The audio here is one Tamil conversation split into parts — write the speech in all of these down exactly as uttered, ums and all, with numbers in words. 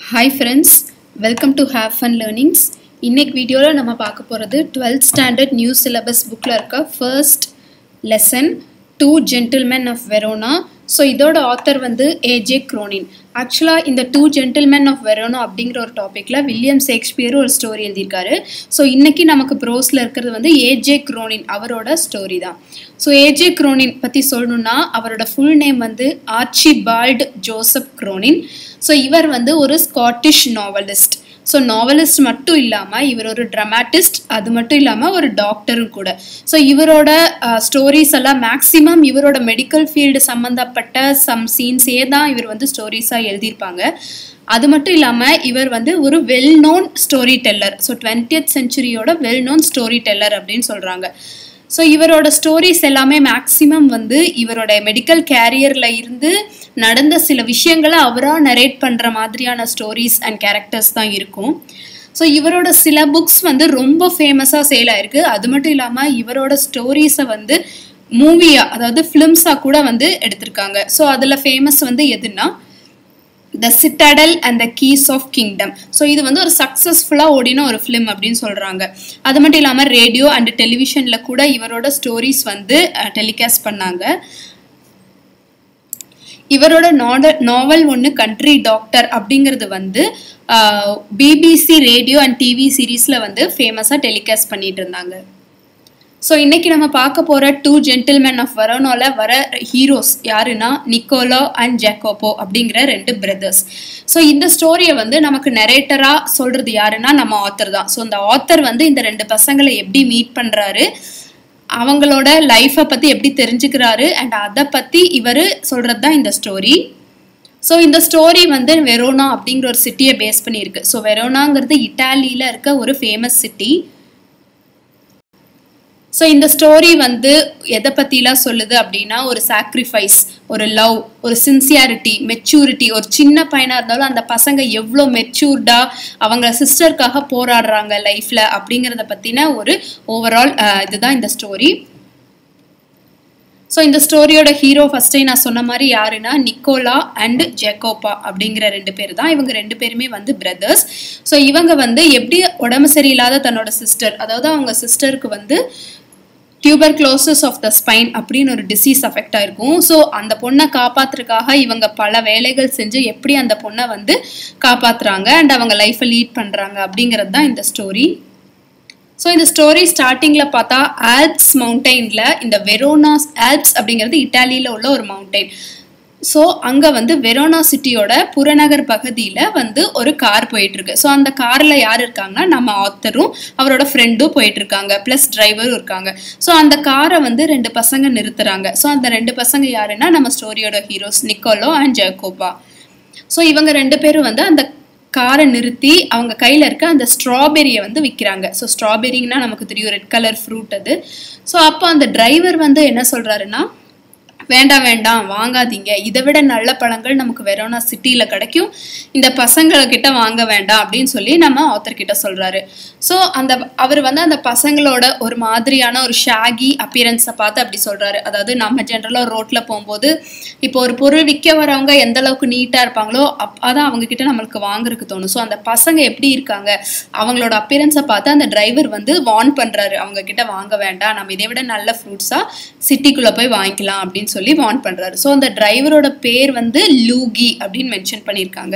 Hi friends, welcome to HaveFunLearnings. இன்னைக்கு வீடியோல நம்ம பார்க்க போறது twelfth standard new syllabus bookல இருக்க first lesson Two Gentlemen of Verona. So இதோட author வந்து A J Cronin. Actually இந்த Two Gentlemen of Verona அப்படிங்கற ஒரு டாபிக்ல வில்லியம் ஷேக்ஸ்பியர் ஒரு ஸ்டோரி எழுதிருக்காரு. So இன்னைக்கு நமக்கு ப்ரோஸ்ல இருக்குது வந்து A J Cronin அவரோட ஸ்டோரி தான். So A J Cronin பத்தி சொல்லணும்னா அவரோட full name வந்து Archibald Joseph Cronin. So இவர் வந்து ஒரு ஸ்காட்டிஷ் நாவலிஸ்ட். ஸோ நாவலிஸ்ட் மட்டும் இல்லாமல் இவர் ஒரு ட்ராமாட்டிஸ்ட், அது மட்டும் இல்லாமல் ஒரு டாக்டரும் கூட. ஸோ இவரோட ஸ்டோரிஸ் எல்லாம் மேக்ஸிமம் இவரோட மெடிக்கல் ஃபீல்டு சம்மந்தப்பட்ட சம் சீன்ஸே தான் இவர் வந்து ஸ்டோரிஸாக எழுதியிருப்பாங்க. அது மட்டும் இல்லாமல் இவர் வந்து ஒரு well known storyteller. So twentieth சென்ச்சுரியோட வெல் நோன் ஸ்டோரி டெல்லர் அப்படின்னு சொல்கிறாங்க. ஸோ இவரோட ஸ்டோரிஸ் எல்லாமே மேக்ஸிமம் வந்து இவரோட மெடிக்கல் கேரியரில் இருந்து நடந்த சில விஷயங்களை அவராக நரேட் பண்ணுற மாதிரியான ஸ்டோரிஸ் அண்ட் கேரக்டர்ஸ் தான் இருக்கும். ஸோ இவரோட சில புக்ஸ் வந்து ரொம்ப ஃபேமஸாக சேல் ஆயிருக்கு. அது மட்டும் இல்லாமல் இவரோட ஸ்டோரிஸை வந்து மூவியாக, அதாவது ஃபிலிம்ஸாக கூட வந்து எடுத்திருக்காங்க. ஸோ அதில் ஃபேமஸ் வந்து எதுன்னா The Citadel and the Keys of Kingdom. So இது வந்து ஒரு சக்ஸஸ்ஃபுல்லாக ஓடின ஒரு ஃபிலிம் அப்படின்னு சொல்கிறாங்க. அது மட்டும் இல்லாமல் ரேடியோ அண்ட் டெலிவிஷனில் கூட இவரோட ஸ்டோரிஸ் வந்து டெலிகாஸ்ட் பண்ணாங்க. இவரோட நாவல் நாவல் ஒன்று கண்ட்ரி டாக்டர் அப்படிங்கிறது வந்து பிபிசி ரேடியோ அண்ட் டிவி சீரீஸில் வந்து ஃபேமஸாக டெலிகாஸ்ட் பண்ணிட்டு இருந்தாங்க. ஸோ இன்னைக்கு நம்ம பார்க்க போகிற டூ ஜென்டில்மென் ஆஃப் வெரோனால வர ஹீரோஸ் யாருன்னா நிக்கோலோ அண்ட் ஜேக்கோபோ அப்படிங்கிற ரெண்டு பிரதர்ஸ். ஸோ இந்த ஸ்டோரியை வந்து நமக்கு நரேட்டராக சொல்கிறது யாருன்னா நம்ம ஆத்தர் தான். ஸோ இந்த ஆத்தர் வந்து இந்த ரெண்டு பசங்களை எப்படி மீட் பண்ணுறாரு, அவங்களோட லைஃப்பை பற்றி எப்படி தெரிஞ்சுக்கிறாரு அண்ட் அதை பற்றி இவர் சொல்கிறது தான் இந்த ஸ்டோரி. ஸோ இந்த ஸ்டோரி வந்து வெரோனா அப்படிங்கிற ஒரு சிட்டியை பேஸ் பண்ணியிருக்கு. ஸோ வெரோனாங்கிறது இட்டாலியில் இருக்க ஒரு ஃபேமஸ் சிட்டி. ஸோ இந்த ஸ்டோரி வந்து எதை பற்றிலாம் சொல்லுது அப்படின்னா ஒரு சாக்ரிஃபைஸ், ஒரு லவ், ஒரு சின்சியாரிட்டி, மெச்சூரிட்டி. ஒரு சின்ன பையனாக இருந்தாலும் அந்த பசங்க எவ்வளோ மெச்சூர்டாக அவங்க சிஸ்டருக்காக போராடுறாங்க லைஃப்பில் அப்படிங்கிறத பற்றின ஒரு ஓவரால் இதுதான் இந்த ஸ்டோரி. ஸோ இந்த ஸ்டோரியோட ஹீரோ ஃபஸ்ட்டே நான் சொன்ன மாதிரி யாருன்னா நிக்கோலா அண்ட் ஜேக்கோபா அப்படிங்கிற ரெண்டு பேர் தான். இவங்க ரெண்டு பேருமே வந்து பிரதர்ஸ். ஸோ இவங்க வந்து எப்படி உடம்பு சரியில்லாத தன்னோட சிஸ்டர், அதாவது அவங்க சிஸ்டருக்கு வந்து டியூபர்குலோசிஸ் ஆஃப் த ஸ்பைன் அப்படின்னு ஒரு டிசீஸ் அஃபெக்ட் ஆயிருக்கும். ஸோ அந்த பொண்ணை காப்பாற்றுறதுக்காக இவங்க பல வேலைகள் செஞ்சு எப்படி அந்த பொண்ணை வந்து காப்பாற்றுறாங்க அண்ட் அவங்க லைஃப்பை லீட் பண்ணுறாங்க அப்படிங்கிறது தான் இந்த ஸ்டோரி. ஸோ இந்த ஸ்டோரி ஸ்டார்டிங்கில் பார்த்தா ஆல்ப்ஸ் மவுண்டெயினில், இந்த வெரோனா ஆல்ப்ஸ் அப்படிங்கிறது இட்டாலியில் உள்ள ஒரு மவுண்டெயின். ஸோ அங்கே வந்து வெரோனா சிட்டியோட புறநகர் பகுதியில் வந்து ஒரு கார் போயிட்டுருக்கு. ஸோ அந்த காரில் யார் இருக்காங்கன்னா நம்ம ஆத்தரும் அவரோட ஃப்ரெண்டும் போயிட்டுருக்காங்க, ப்ளஸ் டிரைவரும் இருக்காங்க. ஸோ அந்த காரை வந்து ரெண்டு பசங்க நிறுத்துறாங்க. ஸோ அந்த ரெண்டு பசங்க யாருன்னா நம்ம ஸ்டோரியோட heroes Nicolo and Jacopo. So இவங்க ரெண்டு பேரும் வந்து அந்த காரை நிறுத்தி அவங்க கையில் இருக்க அந்த ஸ்ட்ராபெரியை வந்து விற்கிறாங்க. ஸோ ஸ்ட்ராபெரின்னா நமக்கு தெரியும், ரெட் கலர் ஃப்ரூட் அது. ஸோ அப்போ அந்த டிரைவர் வந்து என்ன சொல்கிறாருன்னா, வேண்டாம் வேண்டாம் வாங்காதீங்க, இதை விட நல்ல பழங்கள் நமக்கு வெரோனா சிட்டியில் கிடைக்கும், இந்த பசங்கக்கிட்ட வாங்க வேண்டாம் அப்படின்னு சொல்லி நம்ம ஆத்தர்கிட்ட சொல்கிறாரு. ஸோ அந்த அவர் வந்து அந்த பசங்களோட ஒரு மாதிரியான ஒரு ஷாகி அப்பியரன்ஸை பார்த்து அப்படி சொல்கிறாரு. அதாவது நம்ம ஜென்ரலாக ரோட்டில் போகும்போது இப்போ ஒரு பொருள் விற்க வரவங்க எந்த அளவுக்கு நீட்டாக இருப்பாங்களோ அப் அதான் அவங்கக்கிட்ட நம்மளுக்கு வாங்குறதுக்கு தோணும். ஸோ அந்த பசங்க எப்படி இருக்காங்க அவங்களோட அப்பியரன்ஸை பார்த்து அந்த டிரைவர் வந்து வார்ன் பண்ணுறாரு, அவங்கக்கிட்ட வாங்க வேண்டாம், நம்ம இதை விட நல்ல ஃப்ரூட்ஸாக சிட்டிக்குள்ளே போய் வாங்கிக்கலாம் அப்படின்னு சொல்லி வார்ன் பண்றாரு. ஸோ அந்த டிரைவரோட பேர் வந்து லூகி அப்படின்னு மென்ஷன் பண்ணியிருக்காங்க.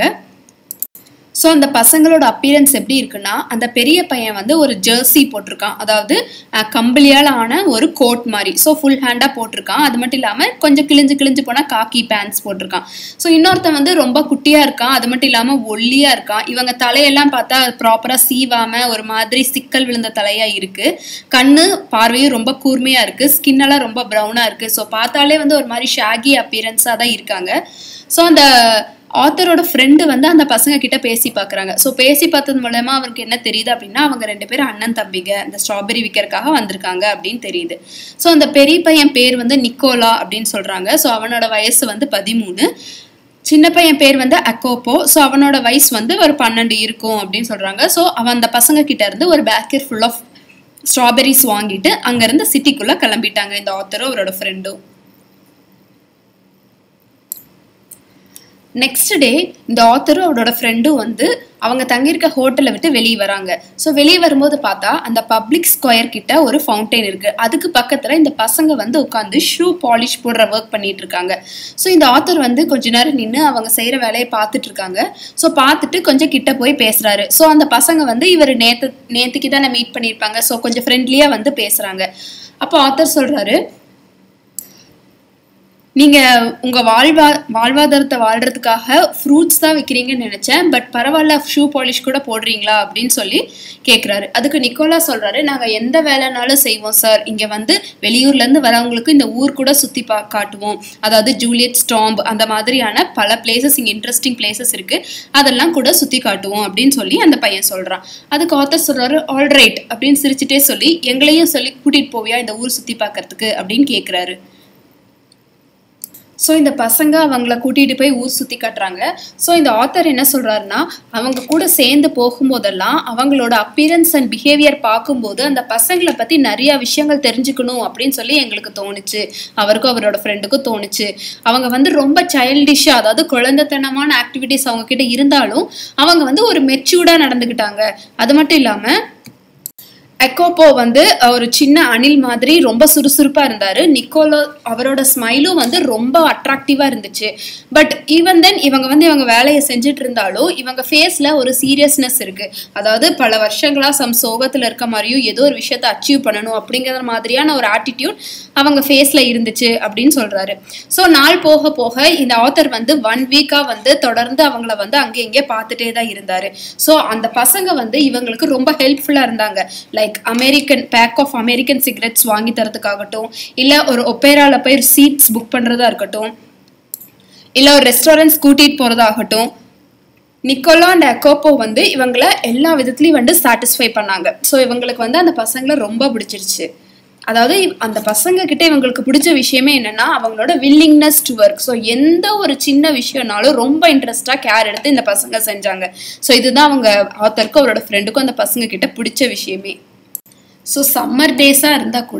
ஸோ அந்த பசங்களோட அப்பியரன்ஸ் எப்படி இருக்குன்னா, அந்த பெரிய பையன் வந்து ஒரு ஜெர்சி போட்டிருக்கான், அதாவது கம்பளியால் ஆன ஒரு கோட் மாதிரி. ஸோ ஃபுல் ஹேண்டாக போட்டிருக்கான். அது மட்டும் இல்லாமல் கொஞ்சம் கிழிஞ்சு கிழிஞ்சு போனால் காக்கி பேண்ட்ஸ் போட்டிருக்கான். ஸோ இன்னொருத்தன் வந்து ரொம்ப குட்டியாக இருக்கான், அது மட்டும் இல்லாமல் ஒல்லியாக இருக்கான். இவங்க தலையெல்லாம் பார்த்தா ப்ராப்பராக சீவாமல் ஒரு மாதிரி சிக்கல் விழுந்த தலையாக இருக்குது. கண்ணு பார்வையும் ரொம்ப கூர்மையாக இருக்குது, ஸ்கின்னெல்லாம் ரொம்ப ப்ரௌனாக இருக்குது. ஸோ பார்த்தாலே வந்து ஒரு மாதிரி ஷாகி அப்பியரன்ஸாக தான் இருக்காங்க. ஸோ அந்த ஆத்தரோட ஃப்ரெண்டு வந்து அந்த பசங்க கிட்ட பேசி பார்க்குறாங்க. ஸோ பேசி பார்த்தது மூலமா அவருக்கு என்ன தெரியுது அப்படின்னா, அவங்க ரெண்டு பேரும் அண்ணன் தம்பிங்க, இந்த ஸ்ட்ராபெரி விற்கிறதுக்காக வந்திருக்காங்க அப்படின்னு தெரியுது. ஸோ அந்த பெரிய பையன் பேர் வந்து நிக்கோலா அப்படின்னு சொல்கிறாங்க. ஸோ அவனோட வயசு வந்து பதிமூணு. சின்ன பையன் பேர் வந்து அக்கோப்போ. ஸோ அவனோட வயசு வந்து ஒரு பன்னெண்டு இருக்கும் அப்படின்னு சொல்கிறாங்க. ஸோ அவன் அந்த பசங்க கிட்ட இருந்து ஒரு பேக்கெட் ஃபுல் ஆஃப் ஸ்ட்ராபெரிஸ் வாங்கிட்டு அங்கேருந்து சிட்டிக்குள்ளே கிளம்பிட்டாங்க இந்த ஆத்தரும் அவரோட ஃப்ரெண்டும். நெக்ஸ்ட் டே இந்த ஆத்தரும் அவரோட ஃப்ரெண்டும் வந்து அவங்க தங்கியிருக்க ஹோட்டலை விட்டு வெளியே வராங்க. ஸோ வெளியே வரும்போது பார்த்தா அந்த பப்ளிக் ஸ்கொயர் கிட்ட ஒரு ஃபவுண்டைன் இருக்கு. அதுக்கு பக்கத்துல இந்த பசங்க வந்து உட்காந்து ஷூ பாலிஷ் போடுற ஒர்க் பண்ணிட்டு இருக்காங்க. ஸோ இந்த ஆத்தர் வந்து கொஞ்ச நேரம் நின்று அவங்க செய்யற வேலையை பார்த்துட்டு இருக்காங்க. ஸோ பார்த்துட்டு கொஞ்சம் கிட்ட போய் பேசுறாரு. ஸோ அந்த பசங்க வந்து இவர் நேத்து நேத்துக்கு தானே மீட் பண்ணியிருப்பாங்க. ஸோ கொஞ்சம் ஃப்ரெண்ட்லியா வந்து பேசுறாங்க. அப்போ ஆத்தர் சொல்றாரு, நீங்க உங்க வாழ்வா வாழ்வாதாரத்தை வாழ்றதுக்காக ஃப்ரூட்ஸ் தான் விற்கிறீங்கன்னு நினைச்சேன், பட் பரவாயில்ல ஷூ பாலிஷ் கூட போடுறீங்களா அப்படின்னு சொல்லி கேட்குறாரு. அதுக்கு நிக்கோலா சொல்றாரு, நாங்க எந்த வேலைனாலும் செய்வோம் சார். இங்க வந்து வெளியூர்ல இருந்து வரவங்களுக்கு இந்த ஊர் கூட சுத்தி பா காட்டுவோம். அதாவது ஜூலியட் ஸ்டாம்ப் அந்த மாதிரியான பல பிளேசஸ் இங்க இன்ட்ரெஸ்டிங் பிளேசஸ் இருக்கு, அதெல்லாம் கூட சுத்தி காட்டுவோம் அப்படின்னு சொல்லி அந்த பையன் சொல்றான். அதுக்கு ஆத்தர் சொல்றாரு, ஆல்ரைட் அப்படின்னு சிரிச்சுட்டே சொல்லி, எங்களையும் சொல்லி கூட்டிட்டு போவியா இந்த ஊர் சுத்தி பார்க்கறதுக்கு அப்படின்னு கேட்குறாரு. ஸோ இந்த பசங்க அவங்கள கூட்டிகிட்டு போய் ஊர் சுற்றி காட்டுறாங்க. ஸோ இந்த ஆத்தர் என்ன சொல்கிறாருன்னா, அவங்க கூட சேர்ந்து போகும்போதெல்லாம் அவங்களோட அப்பியரன்ஸ் அண்ட் பிஹேவியர் பார்க்கும்போது அந்த பசங்களை பற்றி நிறையா விஷயங்கள் தெரிஞ்சுக்கணும் அப்படின்னு சொல்லி எங்களுக்கு தோணுச்சு. அவருக்கும் அவரோட ஃப்ரெண்டுக்கும் தோணுச்சு. அவங்க வந்து ரொம்ப சைல்டிஷாக, அதாவது குழந்தைத்தனமான ஆக்டிவிட்டிஸ் அவங்க கிட்ட இருந்தாலும் அவங்க வந்து ஒரு மெச்சூர்டாக நடந்துக்கிட்டாங்க. அது மட்டும் இல்லாமல் எக்கோப்போ வந்து ஒரு சின்ன அணில் மாதிரி ரொம்ப சுறுசுறுப்பா இருந்தாரு. நிக்கோலோ அவரோட ஸ்மைலும் வந்து ரொம்ப அட்ராக்டிவா இருந்துச்சு. பட் ஈவன் தென் இவங்க வந்து இவங்க வேலையை செஞ்சுட்டு இருந்தாலும் இவங்க ஃபேஸ்ல ஒரு சீரியஸ்னஸ் இருக்கு. அதாவது பல வருஷங்களா சம் சோகத்துல இருக்க மாதிரியும் ஏதோ ஒரு விஷயத்த அச்சீவ் பண்ணணும் அப்படிங்கிற மாதிரியான ஒரு ஆட்டிடியூட் அவங்க ஃபேஸ்ல இருந்துச்சு அப்படின்னு சொல்றாரு. ஸோ நாள் போக போக இந்த ஆத்தர் வந்து ஒன் வீக்கா வந்து தொடர்ந்து அவங்கள வந்து அங்கே இங்கே பார்த்துட்டே தான் இருந்தாரு. ஸோ அந்த பசங்க வந்து இவங்களுக்கு ரொம்ப ஹெல்ப்ஃபுல்லா இருந்தாங்க. Like American pack of American cigarettes வாங்கி தரதுக்காகட்டும், இல்ல ஒரு ஒப்பேரால போய் சீட்ஸ் புக் பண்றதா இருக்கட்டும், இல்ல ஒரு ரெஸ்டாரண்ட்ஸ் கூட்டிட்டு போறதாகட்டும், நிக்கோலா அண்ட் எக்கோப்போ வந்து இவங்களை எல்லா விதத்துலயும் வந்து சாட்டிஸ்ஃபை பண்ணாங்க. ஸோ இவங்களுக்கு வந்து அந்த பசங்களை ரொம்ப பிடிச்சிருச்சு. அதாவது அந்த பசங்க கிட்ட இவங்களுக்கு பிடிச்ச விஷயமே என்னன்னா அவங்களோட வில்லிங்னஸ் டு ஒர்க். ஸோ எந்த ஒரு சின்ன விஷயம்னாலும் ரொம்ப இன்ட்ரெஸ்டா கேர் எடுத்து இந்த பசங்க செஞ்சாங்க. ஸோ இதுதான் அவங்க ஆத்தருக்கும் அவரோட ஃப்ரெண்டுக்கும் அந்த பசங்க கிட்ட பிடிச்ச விஷயமே. ஸோ சம்மர் டேஸா இருந்தா கூட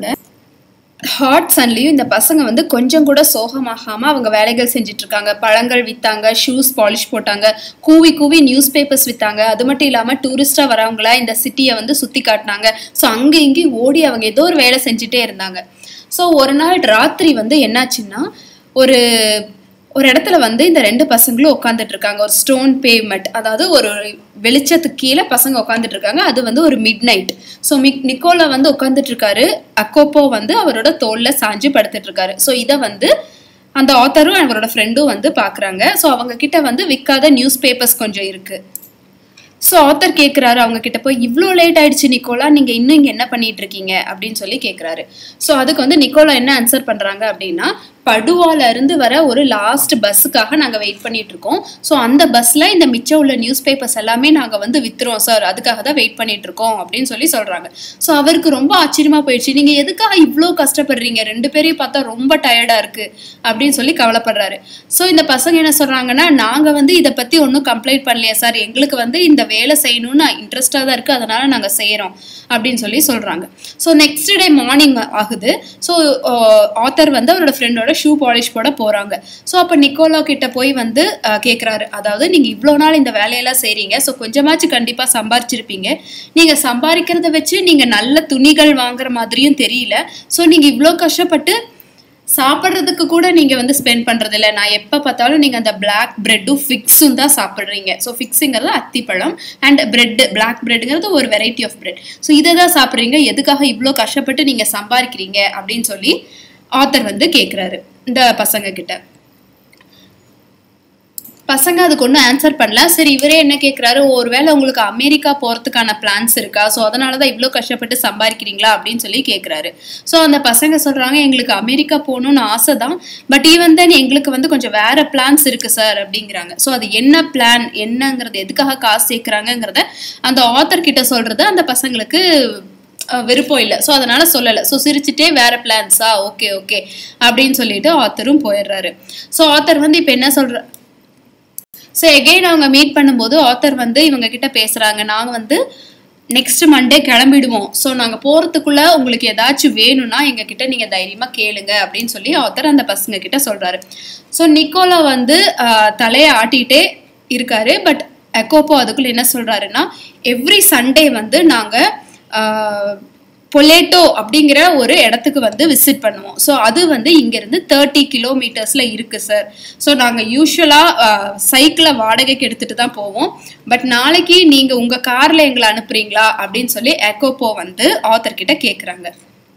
ஹாட் சன்லையும் இந்த பசங்க வந்து கொஞ்சம் கூட சோகமாகாம அவங்க வேலைகள் செஞ்சுட்டு இருக்காங்க. பழங்கள் வித்தாங்க, ஷூஸ் பாலிஷ் போட்டாங்க, கூவி கூவி நியூஸ் பேப்பர்ஸ் வித்தாங்க. அது மட்டும் இல்லாம டூரிஸ்டா வரவங்களா இந்த சிட்டியை வந்து சுத்தி காட்டினாங்க. ஸோ அங்க இங்கேயும் ஓடி அவங்க ஏதோ ஒரு வேலை செஞ்சுட்டே இருந்தாங்க. ஸோ ஒரு நாள் ராத்திரி வந்து என்னாச்சுன்னா, ஒரு ஒரு இடத்துல வந்து இந்த ரெண்டு பசங்களும் உட்காந்துட்டு இருக்காங்க. ஒரு ஸ்டோன் பேவ்மெண்ட், அதாவது ஒரு வெளிச்சத்துக்கு கீழே பசங்க உட்காந்துட்டு இருக்காங்க. அது வந்து ஒரு மிட் நைட். ஸோ நிக்கோலா வந்து உட்காந்துட்டு இருக்காரு, அக்கோப்போ வந்து அவரோட தோல்ல சாஞ்சு படுத்துட்டு இருக்காரு. ஸோ இதை வந்து அந்த ஆத்தரும் அவரோட ஃப்ரெண்டும் வந்து பாக்குறாங்க. ஸோ அவங்க கிட்ட வந்து விற்காத நியூஸ் பேப்பர்ஸ் கொஞ்சம் இருக்கு. ஸோ ஆத்தர் கேட்குறாரு அவங்க கிட்ட போய், இவ்வளோ லேட் ஆயிடுச்சு நிக்கோலா, நீங்க இன்னும் இங்க என்ன பண்ணிட்டு இருக்கீங்க அப்படின்னு சொல்லி கேட்குறாரு. ஸோ அதுக்கு வந்து நிக்கோலா என்ன ஆன்சர் பண்றாங்க அப்படின்னா, படுவால இருந்து வர ஒரு லாஸ்ட் பஸ்ஸுக்காக நாங்கள் வெயிட் பண்ணிட்டு இருக்கோம். ஸோ அந்த பஸ்ல இந்த மிச்சம் உள்ள நியூஸ் பேப்பர்ஸ் எல்லாமே நாங்கள் வந்து வித்துறோம் சார், அதுக்காக தான் வெயிட் பண்ணிட்டு இருக்கோம் அப்படின்னு சொல்லி சொல்றாங்க. ஸோ அவருக்கு ரொம்ப ஆச்சரியமா போயிடுச்சு. நீங்க எதுக்காக இவ்வளோ கஷ்டப்படுறீங்க, ரெண்டு பேரையும் பார்த்தா ரொம்ப டயர்டா இருக்கு அப்படின்னு சொல்லி கவலைப்படுறாரு. ஸோ இந்த பசங்க என்ன சொல்றாங்கன்னா, நாங்க வந்து இதை பத்தி ஒன்றும் கம்ப்ளைண்ட் பண்ணலையா சார், எங்களுக்கு வந்து இந்த வேலை செய்யணும்னு இன்ட்ரெஸ்டா தான் இருக்கு, அதனால நாங்கள் செய்யறோம் அப்படின்னு சொல்லி சொல்றாங்க. ஸோ நெக்ஸ்ட் டே மார்னிங் ஆகுது. ஸோ ஆத்தர் வந்து அவரோட ஃப்ரெண்டோட ஷூ பாலிஷ் போட போறாங்க. ஸோ அப்போ நிக்கோலா கிட்ட போய் வந்து கேட்குறாரு, அதாவது நீங்க இவ்வளோ நாள் இந்த வேலையெல்லாம் செய்றீங்க, ஸோ கொஞ்சமாச்சும் கண்டிப்பா சம்பாரிச்சிருப்பீங்க. நீங்க சம்பாதிக்கிறத வச்சு நீங்க நல்ல துணிகள் வாங்குற மாதிரியும் தெரியல. ஸோ நீங்க இவ்வளோ கஷ்டப்பட்டு சாப்பிட்றதுக்கு கூட நீங்க வந்து ஸ்பெண்ட் பண்றது இல்லை. நான் எப்போ பார்த்தாலும் நீங்க அந்த பிளாக் பிரெட்டும் ஃபிக்ஸும் தான் சாப்பிட்றீங்க. ஸோ ஃபிக்ஸுங்கிறது அத்திப்பழம் அண்ட் பிரெட், பிளாக் பிரெட்டுங்கிறது ஒரு வெரைட்டி ஆஃப் பிரெட். ஸோ இதை தான் சாப்பிட்றீங்க, எதுக்காக இவ்வளோ கஷ்டப்பட்டு நீங்க சம்பாதிக்கிறீங்க அப்படின்னு சொல்லி ஆத்தர் வந்து கேட்குறாரு இந்த பசங்க கிட்ட. பசங்க அதுக்கு ஒன்றும் ஆன்சர் பண்ணல. சரி, இவரே என்ன கேட்குறாரு, ஒருவேளை உங்களுக்கு அமெரிக்கா போகிறதுக்கான பிளான்ஸ் இருக்கா, ஸோ அதனால தான் இவ்வளோ கஷ்டப்பட்டு சம்பாதிக்கிறீங்களா அப்படின்னு சொல்லி கேட்குறாரு. ஸோ அந்த பசங்க சொல்கிறாங்க, எங்களுக்கு அமெரிக்கா போகணும்னு ஆசை தான், பட் ஈவன் தென் எங்களுக்கு வந்து கொஞ்சம் வேற பிளான்ஸ் இருக்குது சார் அப்படிங்கிறாங்க. ஸோ அது என்ன பிளான் என்னங்கிறது, எதுக்காக காசு சேர்க்குறாங்கங்கிறத அந்த ஆத்தர் கிட்ட சொல்கிறது அந்த பசங்களுக்கு விருப்பம் இல்லை. ஸோ அதனால சொல்லலை. ஸோ சிரிச்சுட்டே வேற பிளான்ஸா, ஓகே ஓகே அப்படின்னு சொல்லிட்டு ஆத்தரும் போயிடுறாரு. ஸோ ஆத்தர் வந்து இப்போ என்ன சொல்ற, ஸோ எகெயின் அவங்க மீட் பண்ணும்போது ஆத்தர் வந்து இவங்க கிட்ட பேசுறாங்க, நாங்கள் வந்து நெக்ஸ்ட் மண்டே கிளம்பிடுவோம். ஸோ நாங்கள் போகிறதுக்குள்ள உங்களுக்கு ஏதாச்சும் வேணும்னா எங்ககிட்ட நீங்கள் தைரியமாக கேளுங்க அப்படின்னு சொல்லி ஆத்தர் அந்த பசங்க கிட்ட சொல்கிறாரு. ஸோ நிக்கோலா வந்து தலையை ஆட்டிகிட்டே இருக்காரு. பட் எக்கோப்போ அதுக்குள்ள என்ன சொல்கிறாருன்னா, எவ்ரி சண்டே வந்து நாங்கள் பொலேட்டோ அப்படிங்கிற ஒரு இடத்துக்கு வந்து விசிட் பண்ணுவோம். ஸோ அது வந்து இங்கேருந்து தேர்ட்டி கிலோமீட்டர்ஸில் இருக்குது சார். ஸோ நாங்கள் யூஸ்வலாக சைக்கிளை வாடகைக்கு எடுத்துகிட்டு தான் போவோம். பட் நாளைக்கு நீங்கள் உங்கள் காரில் எங்களை அனுப்புறீங்களா அப்படின்னு சொல்லி எக்கோப்போ வந்து ஆத்தர் கிட்ட கேட்குறாங்க.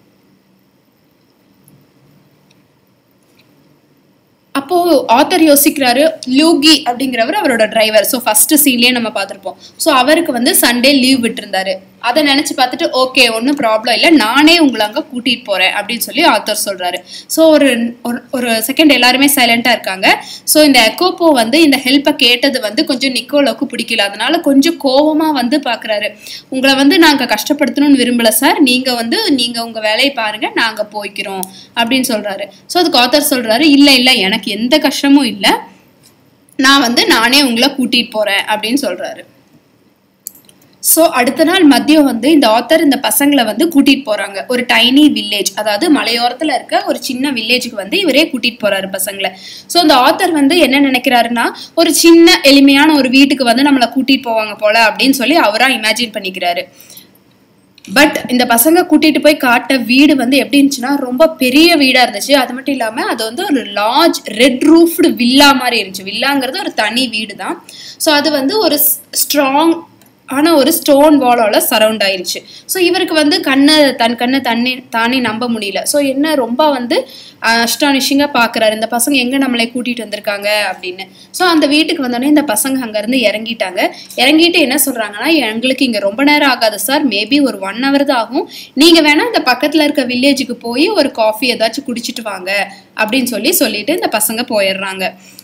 அப்போ ஆத்தர் யோசிக்கிறாரு, லூகி அப்படிங்கிறவர் அவரோட டிரைவர். ஸோ ஃபர்ஸ்ட் சீன்லேயே நம்ம பார்த்துருப்போம். ஸோ அவருக்கு வந்து சண்டே லீவ் விட்டுருந்தாரு. அதை நினச்சி பார்த்துட்டு ஓகே ஒன்றும் ப்ராப்ளம் இல்லை, நானே உங்களை அங்கே கூட்டிகிட்டு போகிறேன் அப்படின்னு சொல்லி ஆத்தர் சொல்கிறாரு. ஸோ ஒரு ஒரு செகண்ட் எல்லாருமே சைலண்ட்டாக இருக்காங்க. ஸோ இந்த எக்கோப்போ வந்து இந்த ஹெல்ப்பை கேட்டது வந்து கொஞ்சம் நிக்கோலாவுக்கு பிடிக்கல. அதனால கொஞ்சம் கோபமாக வந்து பார்க்குறாரு. உங்களை வந்து நாங்கள் கஷ்டப்படுத்தணும்னு விரும்பலை சார், நீங்கள் வந்து நீங்கள் உங்கள் வேலையை பாருங்கள், நாங்கள் போய்க்கிறோம் அப்படின்னு சொல்கிறாரு. ஸோ அதுக்கு ஆத்தர் சொல்கிறாரு, இல்லை இல்லை எனக்கு எந்த கஷ்டமும் இல்லை, நான் வந்து நானே உங்களை கூட்டிகிட்டு போகிறேன் அப்படின்னு சொல்கிறாரு. ஸோ அடுத்த நாள் மதியம் வந்து இந்த ஆத்தர் இந்த பசங்களை வந்து கூட்டிகிட்டு போகிறாங்க ஒரு டைனி வில்லேஜ், அதாவது மலையோரத்தில் இருக்க ஒரு சின்ன வில்லேஜுக்கு வந்து இவரே கூட்டிகிட்டு போகிறாரு பசங்களை. ஸோ இந்த ஆத்தர் வந்து என்ன நினைக்கிறாருன்னா, ஒரு சின்ன எளிமையான ஒரு வீட்டுக்கு வந்து நம்மளை கூட்டிகிட்டு போவாங்க போல அப்படின்னு சொல்லி அவராக இமேஜின் பண்ணிக்கிறாரு. பட் இந்த பசங்க கூட்டிகிட்டு போய் காட்ட வீடு வந்து எப்படி இருந்துச்சுன்னா, ரொம்ப பெரிய வீடாக இருந்துச்சு. அது மட்டும் இல்லாமல் அது வந்து ஒரு லார்ஜ் ரெட் ரூஃப்டு வில்லா மாதிரி இருந்துச்சு. வில்லாங்கிறது ஒரு தனி வீடு தான். ஸோ அது வந்து ஒரு ஸ்ட்ராங் ஆனால் ஒரு ஸ்டோன் வாலால் சரவுண்ட் ஆயிடுச்சு. ஸோ இவருக்கு வந்து கண்ணை தன் கண்ணை தண்ணி தானே நம்ப முடியல. ஸோ என்ன ரொம்ப வந்து அஸ்டானிஷிங்காக பார்க்குறாரு, இந்த பசங்க எங்கே நம்மளை கூட்டிகிட்டு வந்திருக்காங்க அப்படின்னு. ஸோ அந்த வீட்டுக்கு வந்தோடனே இந்த பசங்க அங்கேருந்து இறங்கிட்டாங்க. இறங்கிட்டு என்ன சொல்கிறாங்கன்னா, எங்களுக்கு இங்கே ரொம்ப நேரம் ஆகாது சார், மேபி ஒரு ஒன் ஹவர் தான் ஆகும், நீங்கள் வேணால் இந்த பக்கத்தில் இருக்க வில்லேஜுக்கு போய் ஒரு காஃபி ஏதாச்சும் குடிச்சிட்டு வாங்க அப்படின்னு சொல்லி சொல்லிட்டு இந்த பசங்க போயிடுறாங்க.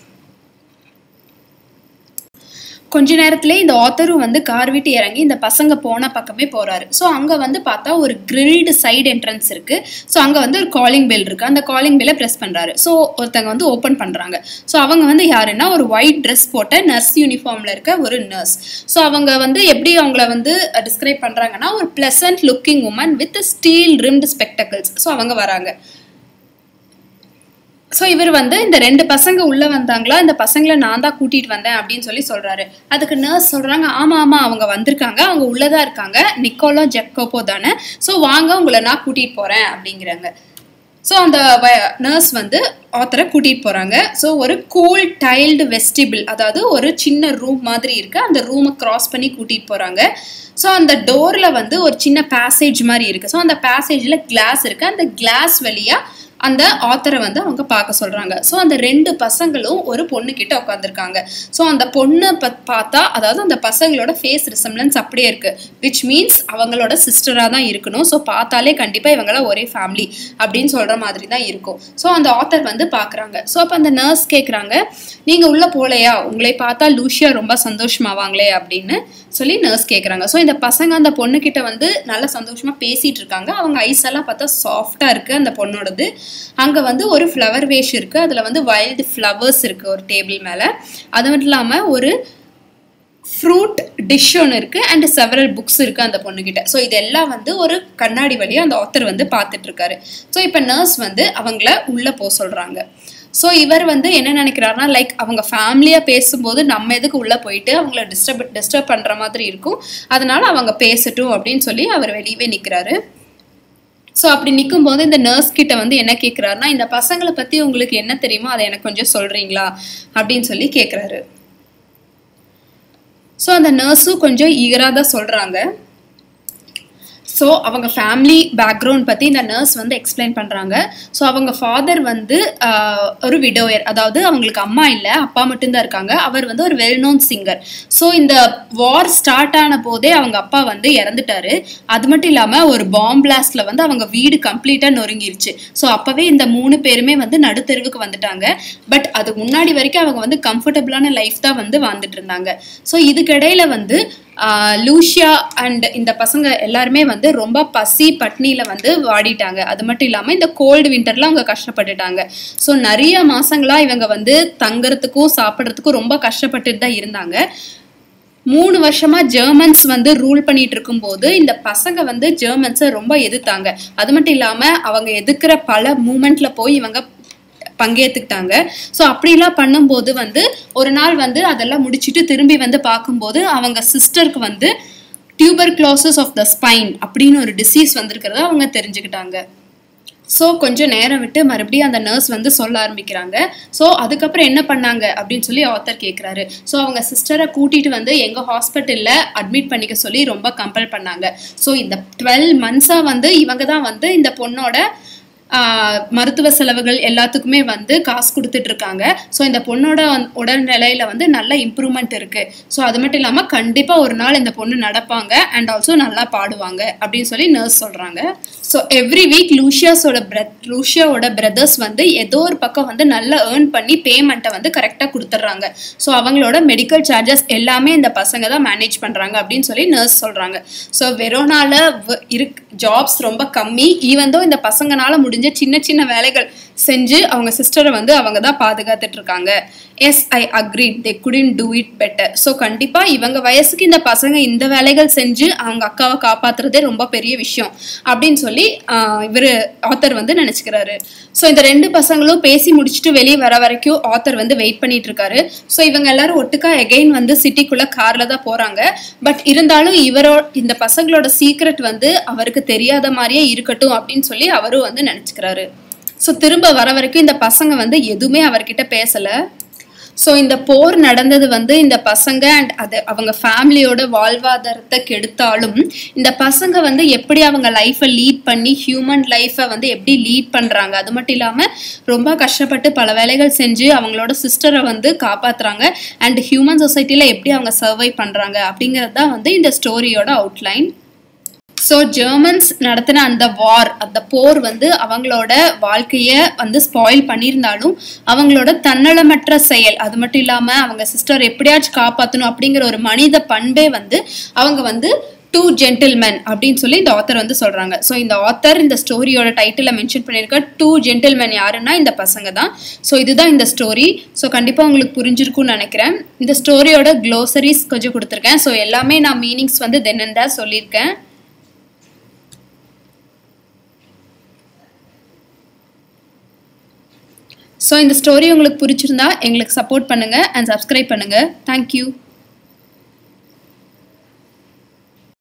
கொஞ்ச நேரத்துல இந்த ஆத்தரும் வந்து கார் விட்டு இறங்கி இந்த பசங்க போன பக்கமே போறாரு. ஸோ அங்க வந்து பார்த்தா ஒரு கிரில்டு சைடு என்ட்ரன்ஸ் இருக்கு. ஸோ அங்க வந்து ஒரு காலிங் பெல் இருக்கு. அந்த காலிங் பெல்லை ப்ரெஸ் பண்றாரு. ஸோ ஒருத்தங்க வந்து ஓப்பன் பண்றாங்க. ஸோ அவங்க வந்து யாருன்னா, ஒரு ஒயிட் ட்ரெஸ் போட்ட நர்ஸ் யூனிஃபார்ம்ல இருக்க ஒரு நர்ஸ். ஸோ அவங்க வந்து எப்படி அவங்கள வந்து டிஸ்கிரைப் பண்றாங்கன்னா, ஒரு pleasant looking woman with steel rimmed spectacles. So அவங்க வராங்க. ஸோ இவர் வந்து இந்த ரெண்டு பசங்க உள்ளே வந்தாங்களா, இந்த பசங்களை நான் தான் கூட்டிகிட்டு வந்தேன் அப்படின்னு சொல்லி சொல்கிறாரு. அதுக்கு நர்ஸ் சொல்கிறாங்க, ஆமாம் ஆமாம் அவங்க வந்திருக்காங்க, அவங்க உள்ளே தான் இருக்காங்க, நிக்கோலா ஜெக்கோப்போ தானே, ஸோ வாங்க உங்களை நான் கூட்டிகிட்டு போகிறேன் அப்படிங்கிறாங்க. ஸோ அந்த நர்ஸ் வந்து ஆத்தரை கூட்டிகிட்டு போகிறாங்க. ஸோ ஒரு கூல் டைல்டு வெஸ்டிபிள், அதாவது ஒரு சின்ன ரூம் மாதிரி இருக்குது, அந்த ரூமை கிராஸ் பண்ணி கூட்டிகிட்டு போகிறாங்க. ஸோ அந்த டோரில் வந்து ஒரு சின்ன பேசேஜ் மாதிரி இருக்குது. ஸோ அந்த பேசேஜில் கிளாஸ் இருக்குது. அந்த கிளாஸ் வழியாக அந்த ஆத்தரை வந்து அவங்க பார்க்க சொல்கிறாங்க. ஸோ அந்த ரெண்டு பசங்களும் ஒரு பொண்ணு கிட்ட உட்காந்துருக்காங்க. ஸோ அந்த பொண்ணை பார்த்தா, அதாவது அந்த பசங்களோட ஃபேஸ் ரிசம்லன்ஸ் அப்படியே இருக்குது, விச் மீன்ஸ் அவங்களோட சிஸ்டராக தான் இருக்கணும். ஸோ பார்த்தாலே கண்டிப்பாக இவங்களாம் ஒரே ஃபேமிலி அப்படின்னு சொல்கிற மாதிரி தான் இருக்கும். ஸோ அந்த ஆத்தர் வந்து பார்க்குறாங்க. ஸோ அப்போ அந்த நர்ஸ் கேட்குறாங்க, நீங்கள் உள்ளே போகலையா, உங்களை பார்த்தா லூஷியா ரொம்ப சந்தோஷமாவாங்களே அப்படின்னு சொல்லி நர்ஸ் கேட்குறாங்க. ஸோ இந்த பசங்க அந்த பொண்ணுக்கிட்ட வந்து நல்லா சந்தோஷமாக பேசிகிட்டு இருக்காங்க. அவங்க ஐஸ் எல்லாம் பார்த்தா சாஃப்டாக இருக்குது அந்த பொண்ணோடது. அங்கே வந்து ஒரு ஃப்ளவர் வேஷ் இருக்குது, அதில் வந்து வைல்டு ஃப்ளவர்ஸ் இருக்குது ஒரு டேபிள் மேலே. அது மட்டும் இல்லாமல் ஒரு ஃப்ரூட் டிஷ் ஒன்று இருக்குது அண்ட் செவரல் புக்ஸ் இருக்குது அந்த பொண்ணுக்கிட்ட. ஸோ இதெல்லாம் வந்து ஒரு கண்ணாடி வழியாக அந்த ஆத்தர் வந்து பார்த்துட்ருக்காரு. ஸோ இப்போ நர்ஸ் வந்து அவங்கள உள்ளே போக சொல்கிறாங்க. ஸோ இவர் வந்து என்ன நினைக்கிறாருன்னா, லைக் அவங்க ஃபேமிலியாக பேசும்போது நம்ம எதுக்கு உள்ளே போயிட்டு அவங்கள டிஸ்டர்ப் டிஸ்டர்ப் பண்ணுற மாதிரி இருக்கும், அதனால அவங்க பேசட்டும் அப்படின்னு சொல்லி அவர் வெளியவே நிற்கிறாரு. ஸோ அப்படி நிற்கும் போது இந்த நர்ஸ் கிட்ட வந்து என்ன கேட்குறாருன்னா, இந்த பசங்களை பற்றி உங்களுக்கு என்ன தெரியுமோ அதை எனக்கு கொஞ்சம் சொல்கிறீங்களா அப்படின்னு சொல்லி கேட்குறாரு. ஸோ அந்த நர்ஸும் கொஞ்சம் ஈகராக தான் சொல்கிறாங்க. ஸோ அவங்க ஃபேமிலி பேக்ரவுண்ட் பற்றி இந்த நர்ஸ் வந்து எக்ஸ்பிளைன் பண்ணுறாங்க. ஸோ அவங்க ஃபாதர் வந்து ஒரு விடோயர், அதாவது அவங்களுக்கு அம்மா இல்லை, அப்பா மட்டும்தான் இருக்காங்க. அவர் வந்து ஒரு வெல் நோன் சிங்கர். ஸோ இந்த வார் ஸ்டார்ட் ஆன போதே அவங்க அப்பா வந்து இறந்துட்டாரு. அது மட்டும் இல்லாமல் ஒரு பாம் பிளாஸ்டில் வந்து அவங்க வீடு கம்ப்ளீட்டாக நொறுங்கிருச்சு. ஸோ அப்போவே இந்த மூணு பேருமே வந்து நடுத்தெருவுக்கு வந்துட்டாங்க. பட் அதுக்கு முன்னாடி வரைக்கும் அவங்க வந்து கம்ஃபர்டபுளான லைஃப் தான் வந்து வாழ்ந்துட்டு இருந்தாங்க. ஸோ இதுக்கிடையில் வந்து லூஷியா அண்ட் இந்த பசங்க எல்லாருமே வந்து ரொம்ப பசி பட்னியில் வந்து வாடிட்டாங்க. அது மட்டும் இல்லாமல் இந்த கோல்டு வின்டரில் அவங்க கஷ்டப்பட்டுட்டாங்க. ஸோ நிறைய மாதங்களாக இவங்க வந்து தங்குறதுக்கும் சாப்பிட்றதுக்கும் ரொம்ப கஷ்டப்பட்டுட்டு தான் இருந்தாங்க. மூணு வருஷமா ஜெர்மன்ஸ் வந்து ரூல் பண்ணிட்டு இருக்கும்போது இந்த பசங்க வந்து ஜெர்மன்ஸை ரொம்ப எதிர்த்தாங்க. அது மட்டும் இல்லாம அவங்க எதிர்க்கிற பல மூமெண்ட்ல போய் இவங்க பங்கேற்றுக்கிட்டாங்க. ஸோ அப்படிலாம் பண்ணும்போது வந்து ஒரு நாள் வந்து அதெல்லாம் முடிச்சுட்டு திரும்பி வந்து பார்க்கும்போது அவங்க சிஸ்டருக்கு வந்து டியூபர்குலோசிஸ் ஆஃப் த ஸ்பைன் அப்படின்னு ஒரு டிசீஸ் வந்திருக்கிறத அவங்க தெரிஞ்சுக்கிட்டாங்க. ஸோ கொஞ்சம் நேரம் விட்டு மறுபடியும் அந்த நர்ஸ் வந்து சொல்ல ஆரம்பிக்கிறாங்க. ஸோ அதுக்கப்புறம் என்ன பண்ணாங்க அப்படின்னு சொல்லி ஆத்தர் கேட்குறாரு. ஸோ அவங்க சிஸ்டரை கூட்டிகிட்டு வந்து எங்கள் ஹாஸ்பிட்டலில் அட்மிட் பண்ணிக்க சொல்லி ரொம்ப கம்பல் பண்ணாங்க. ஸோ இந்த டுவெல் மந்த்ஸாக வந்து இவங்க தான் வந்து இந்த பொண்ணோட மருத்துவ செலவுகள் எல்லாத்துக்குமே வந்து காசு கொடுத்துட்டு இருக்காங்க. ஸோ இந்த பொண்ணோட உடல்நிலையில வந்து நல்ல இம்ப்ரூவ்மெண்ட் இருக்கு. ஸோ அது மட்டும் இல்லாமல் கண்டிப்பாக ஒரு நாள் இந்த பொண்ணு நடப்பாங்க அண்ட் ஆல்சோ நல்லா பாடுவாங்க அப்படின்னு சொல்லி நர்ஸ் சொல்றாங்க. ஸோ எவ்ரி வீக் லூஷியாஸோட பிரெத் லூஷியாவோட பிரதர்ஸ் வந்து ஏதோ ஒரு பக்கம் வந்து நல்லா ஏர்ன் பண்ணி பேமெண்ட்டை வந்து கரெக்டாக கொடுத்துட்றாங்க. ஸோ அவங்களோட மெடிக்கல் சார்ஜஸ் எல்லாமே இந்த பசங்க தான் மேனேஜ் பண்ணுறாங்க அப்படின்னு சொல்லி நர்ஸ் சொல்கிறாங்க. ஸோ வெரோனால இருக்கு ஜாப்ஸ் ரொம்ப கம்மி. ஈவன் தோ இந்த பசங்கனால முடிஞ்ச சின்ன சின்ன வேலைகள் செஞ்சு அவங்க சிஸ்டரை வந்து அவங்க தான் பாதுகாத்துட்டு இருக்காங்க. Yes I agree they couldn't do it better. So கண்டிப்பாக இவங்க வயசுக்கு இந்த பசங்க இந்த வேலைகள் செஞ்சு அவங்க அக்காவை காப்பாற்றுறதே ரொம்ப பெரிய விஷயம் அப்படின்னு சொல்லி இவர் ஆத்தர் வந்து நினச்சிக்கிறாரு. ஸோ இந்த ரெண்டு பசங்களும் பேசி முடிச்சுட்டு வெளியே வர வரைக்கும் ஆத்தர் வந்து வெயிட் பண்ணிட்டு இருக்காரு. ஸோ இவங்க எல்லாரும் ஒட்டுக்கா எகெயின் வந்து சிட்டிக்குள்ளே காரில் தான் போகிறாங்க. பட் இருந்தாலும் இவரோ இந்த பசங்களோட சீக்ரெட் வந்து அவருக்கு தெரியாத மாதிரியே இருக்கட்டும் அப்படின்னு சொல்லி அவரும் வந்து நினச்சிக்கிறாரு. ஸோ திரும்ப வர வரைக்கும் இந்த பசங்க வந்து எதுவுமே அவர்கிட்ட பேசலை. ஸோ இந்த போர் நடந்தது வந்து இந்த பசங்க அண்ட் அது அவங்க ஃபேமிலியோட வாழ்வாதாரத்தை கெடுத்தாலும் இந்த பசங்க வந்து எப்படி அவங்க லைஃப்பை லீட் பண்ணி ஹியூமன் லைஃப்பை வந்து எப்படி லீட் பண்ணுறாங்க, அது மட்டும் இல்லாமல் ரொம்ப கஷ்டப்பட்டு பல வேலைகள் செஞ்சு அவங்களோட சிஸ்டரை வந்து காப்பாற்றுறாங்க அண்ட் ஹியூமன் சொசைட்டியில் எப்படி அவங்க சர்வை பண்ணுறாங்க அப்படிங்கிறது தான் வந்து இந்த ஸ்டோரியோட அவுட்லைன். ஸோ ஜெர்மன்ஸ் நடத்தின அந்த வார் அந்த போர் வந்து அவங்களோட வாழ்க்கையை வந்து ஸ்பாயில் பண்ணியிருந்தாலும் அவங்களோட தன்னலமற்ற செயல் அது மட்டும் இல்லாமல் அவங்க சிஸ்டர் எப்படியாச்சும் காப்பாற்றணும் அப்படிங்கிற ஒரு மனித பண்பே வந்து அவங்க வந்து டூ ஜென்டில்மென் அப்படின்னு சொல்லி இந்த ஆத்தர் வந்து சொல்கிறாங்க. ஸோ இந்த ஆத்தர் இந்த ஸ்டோரியோட டைட்டிலில் மென்ஷன் பண்ணியிருக்க டூ ஜென்டில்மென் யாருன்னா இந்த பசங்க தான். ஸோ இதுதான் இந்த ஸ்டோரி. ஸோ கண்டிப்பாக உங்களுக்கு புரிஞ்சிருக்கும்னு நினைக்கிறேன். இந்த ஸ்டோரியோட க்ளோசரிஸ் கொஞ்சம் கொடுத்துருக்கேன். ஸோ எல்லாமே நான் மீனிங்ஸ் வந்து தென் அண்ட் தான் சொல்லியிருக்கேன். ஸோ இந்த ஸ்டோரி உங்களுக்கு பிடிச்சிருந்தா எங்களுக்கு சப்போர்ட் பண்ணுங்கள் அண்ட் சப்ஸ்கிரைப் பண்ணுங்கள். தேங்க்யூ.